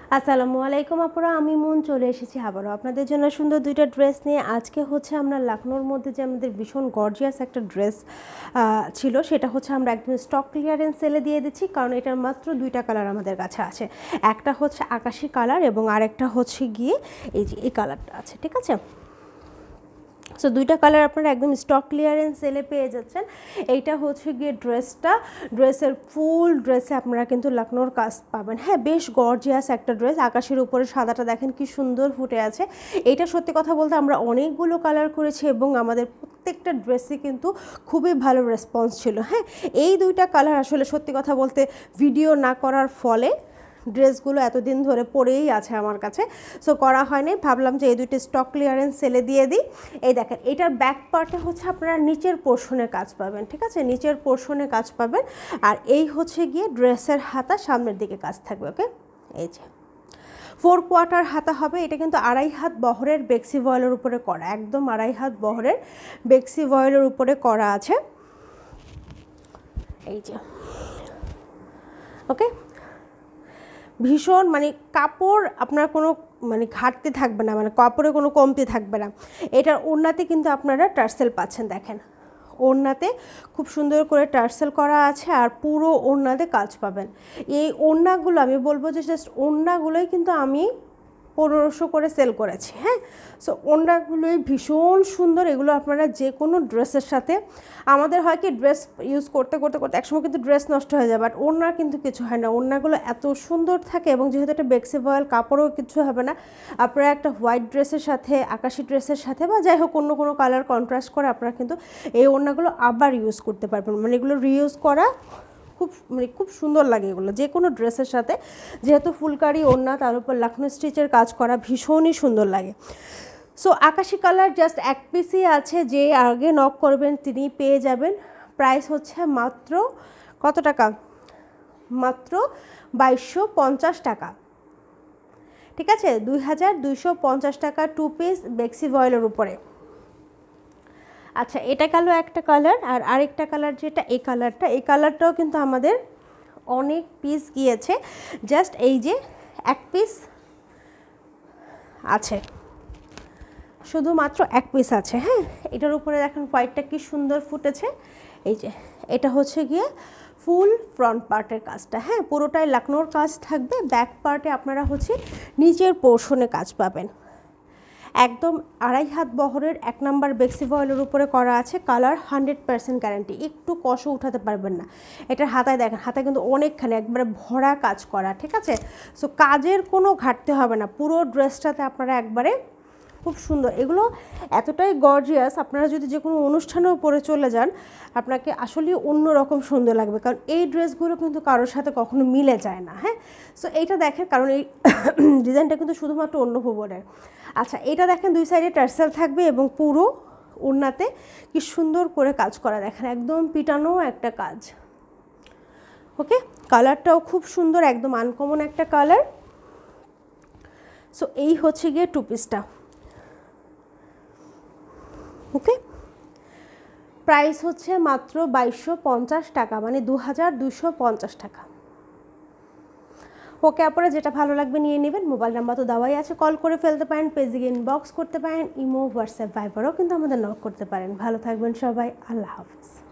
আসসালামু আলাইকুম আপুরা, আমি মন চলে এসেছি আবারও আপনাদের জন্য সুন্দর দুইটা ড্রেস নিয়ে। আজকে হচ্ছে আমরা লখনৌর মধ্যে যে আমাদের ভীষণ গর্জিয়াস একটা ড্রেস ছিল, সেটা হচ্ছে আমরা একদম স্টক ক্লিয়ারেন্স সেলে দিয়ে দিচ্ছি, কারণ এটার মাত্র দুইটা কালার আমাদের কাছে আছে। একটা হচ্ছে আকাশি কালার এবং আরেকটা হচ্ছে গিয়ে এই যে এই কালারটা আছে, ঠিক আছে। সো দুইটা কালার আপনারা একদম স্টক ক্লিয়ারেন্স সেলে পেয়ে যাচ্ছেন। এইটা হচ্ছে গিয়ে ড্রেসের ফুল ড্রেসে আপনারা কিন্তু লখনৌর কাজ পাবেন। হ্যাঁ, বেশ গর্জিয়াস একটা ড্রেস। আকাশের উপরে সাদাটা দেখেন কি সুন্দর ফুটে আছে। এইটা সত্যি কথা বলতে আমরা অনেকগুলো কালার করেছি এবং আমাদের প্রত্যেকটা ড্রেসে কিন্তু খুবই ভালো রেসপন্স ছিল। হ্যাঁ, এই দুইটা কালার আসলে সত্যি কথা বলতে ভিডিও না করার ফলে ড্রেসগুলো এতদিন ধরে পরেই আছে আমার কাছে, সো করা হয়নি। ভাবলাম যে এই দুইটা স্টক ক্লিয়ারেন্স সেলে দিয়ে দিই। এই দেখেন, এটার ব্যাক পার্টে হচ্ছে আপনারা নিচের পোর্শনে কাজ পাবেন, ঠিক আছে, নিচের পোর্শনে কাজ পাবেন। আর এই হচ্ছে গিয়ে ড্রেসের হাতা, সামনের দিকে কাজ থাকবে। ওকে, এই যে 4 কোয়ার্টার হাতা হবে। এটা কিন্তু 2.5 হাত বহরের বেক্সি ভয়েলের উপরে করা, একদম 2.5 হাত বহরের বেক্সি ভয়েলের উপরে করা আছে। এই যে ওকে, ভীষণ মানে কাপড় আপনার কোনো মানে ঘাটতি থাকবে না, মানে কাপড়ে কোনো কমতি থাকবে না। এটার ওড়নাতে কিন্তু আপনারা টার্সেল পাচ্ছেন, দেখেন ওড়নাতে খুব সুন্দর করে টার্সেল করা আছে আর পুরো ওড়নাতে কাজ পাবেন। এই ওড়নাগুলো আমি বলবো যে জাস্ট ওড়নাগুলোই কিন্তু আমি 1500 করে সেল করেছি। হ্যাঁ, সো ওড়নাগুলোই ভীষণ সুন্দর। এগুলো আপনারা যে কোনো ড্রেসের সাথে, আমাদের হয় কি ড্রেস ইউজ করতে করতে করতে একসময় কিন্তু ড্রেস নষ্ট হয়ে যায়, বাট ওড়নার কিন্তু কিছু হয় না। ওড়নাগুলো এত সুন্দর থাকে এবং যেহেতু একটা বেক্সি ভয়েল কাপড়ও কিছু হবে না, আপনারা একটা হোয়াইট ড্রেসের সাথে, আকাশি ড্রেসের সাথে বা যাই হোক অন্য কোনো কালার কন্ট্রাস্ট করে আপনারা কিন্তু এই ওড়নাগুলো আবার ইউজ করতে পারবেন। মানে এগুলো রিইউজ করা খুব সুন্দর লাগে এগুলো যে কোনো ড্রেসের সাথে। যেহেতু ফুলকারি ওড়না, তার উপর লখনৌ স্টিচের কাজ করা, ভীষণই সুন্দর লাগে। সো আকাশি কালার জাস্ট এক পিসই আছে, যে আগে নক করবেন তিনি পেয়ে যাবেন। প্রাইস হচ্ছে মাত্র কত টাকা? মাত্র 2250 টাকা, ঠিক আছে, 2250 টাকা 2 পিস বেক্সি ভয়েলের উপরে। আচ্ছা, এটা গেল একটা কালার। আর আরেকটা কালার যেটা এই কালারটাও কিন্তু আমাদের অনেক পিস গিয়েছে। জাস্ট এই যে এক পিস আছে, শুধুমাত্র এক পিস আছে। হ্যাঁ, এটার উপরে দেখেন হোয়াইটটা কি সুন্দর ফুটেছে। এই যে এটা হচ্ছে গিয়ে ফুল ফ্রন্ট পার্টের কাজটা। হ্যাঁ, পুরোটাই লখনৌর কাজ থাকবে। ব্যাক পার্টে আপনারা হচ্ছে নিচের পোর্শনে কাজ পাবেন। একদম 2.5 হাত বহরের 1 নাম্বার বেক্সি ভয়েলের উপরে করা আছে। কালার 100% গ্যারান্টি, একটু কষও উঠাতে পারবেন না। এটার হাতায় দেখেন, হাতায় কিন্তু অনেকখানি একবারে ভরা কাজ করা, ঠিক আছে। সো কাজের কোনো ঘাটতি হবে না, পুরো ড্রেসটাতে আপনারা একবারে খুব সুন্দর। এগুলো এতটাই গর্জিয়াস, আপনারা যদি যে কোনো অনুষ্ঠানেও পরে চলে যান আপনাকে আসলেই অন্যরকম সুন্দর লাগবে, কারণ এই ড্রেসগুলো কিন্তু কারোর সাথে কখনো মিলে যায় না। হ্যাঁ, সো এইটা দেখেন, কারণ এই ডিজাইনটা কিন্তু শুধুমাত্র OnnoVubonএর। আচ্ছা, এটা দেখেন দুই সাইডে টার্সেল থাকবে এবং পুরো ওড়নাতে কি সুন্দর করে কাজ করা, দেখেন একদম পিটানো একটা কাজ। ওকে, কালারটাও খুব সুন্দর, একদম আনকমন একটা কালার। সো এই হচ্ছে গিয়ে 2 পিসটা। ওকে, প্রাইস হচ্ছে মাত্র 2250 টাকা, মানে 2250 টাকা। ওকে আপনারা যেটা ভালো লাগবে নিয়ে নেবেন। মোবাইল নাম্বার তো দেওয়াই আছে, কল করে ফেলতে পারেন, পেজে ইনবক্স করতে পারেন, ইমো, হোয়াটসঅ্যাপ, ভাইবারও কিন্তু আমাদের নক করতে পারেন। ভালো থাকবেন সবাই, আল্লাহ হাফিজ।